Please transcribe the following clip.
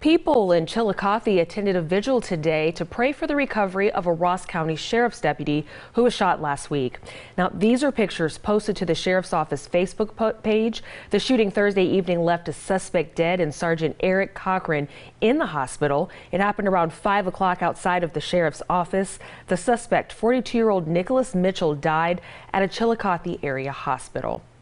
People in Chillicothe attended a vigil today to pray for the recovery of a Ross County Sheriff's deputy who was shot last week. Now, these are pictures posted to the Sheriff's Office Facebook page. The shooting Thursday evening left a suspect dead and Sergeant Eric Cochran in the hospital. It happened around 5 o'clock outside of the Sheriff's Office. The suspect, 42-year-old Nicholas Mitchell, died at a Chillicothe area hospital.